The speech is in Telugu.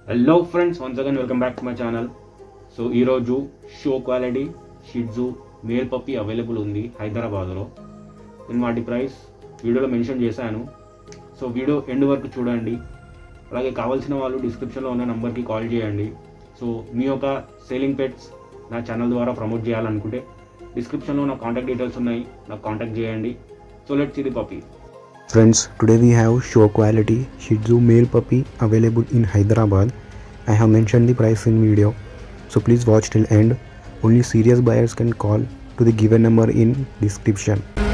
Hello friends, once again welcome back to my channel. So ee roju show quality Shih-Tzu male puppy available undi Hyderabad lo. నేను వాటి ప్రైస్ వీడియోలో మెన్షన్ చేశాను. సో వీడియో ఎండ్ వరకు చూడండి. అలాగే కావాల్సిన వాళ్ళు డిస్క్రిప్షన్లో ఉన్న నంబర్కి కాల్ చేయండి. సో మీ యొక్క సేలింగ్ పెట్స్ నా ఛానల్ ద్వారా ప్రమోట్ చేయాలనుకుంటే డిస్క్రిప్షన్లో నా కాంటాక్ట్ డీటెయిల్స్ ఉన్నాయి, నాకు కాంటాక్ట్ చేయండి. So let's see the puppy. Friends, today we have show quality Shih-Tzu male puppy available in Hyderabad. I have mentioned the price in video, so please watch till end. Only serious buyers can call to the given number in description.